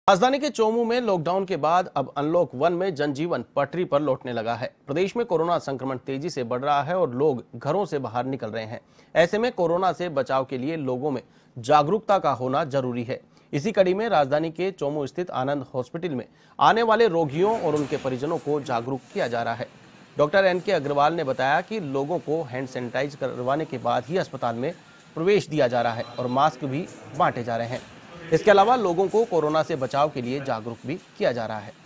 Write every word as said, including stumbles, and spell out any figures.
राजधानी के चोमू में लॉकडाउन के बाद अब अनलॉक वन में जनजीवन पटरी पर लौटने लगा है। प्रदेश में कोरोना संक्रमण तेजी से बढ़ रहा है और लोग घरों से बाहर निकल रहे हैं। ऐसे में कोरोना से बचाव के लिए लोगों में जागरूकता का होना जरूरी है। इसी कड़ी में राजधानी के चोमू स्थित आनंद हॉस्पिटल में आने वाले रोगियों और उनके परिजनों को जागरूक किया जा रहा है। डॉक्टर एन के अग्रवाल ने बताया कि लोगों को हैंड सैनिटाइज करवाने के बाद ही अस्पताल में प्रवेश दिया जा रहा है और मास्क भी बांटे जा रहे हैं। इसके अलावा लोगों को कोरोना से बचाव के लिए जागरूक भी किया जा रहा है।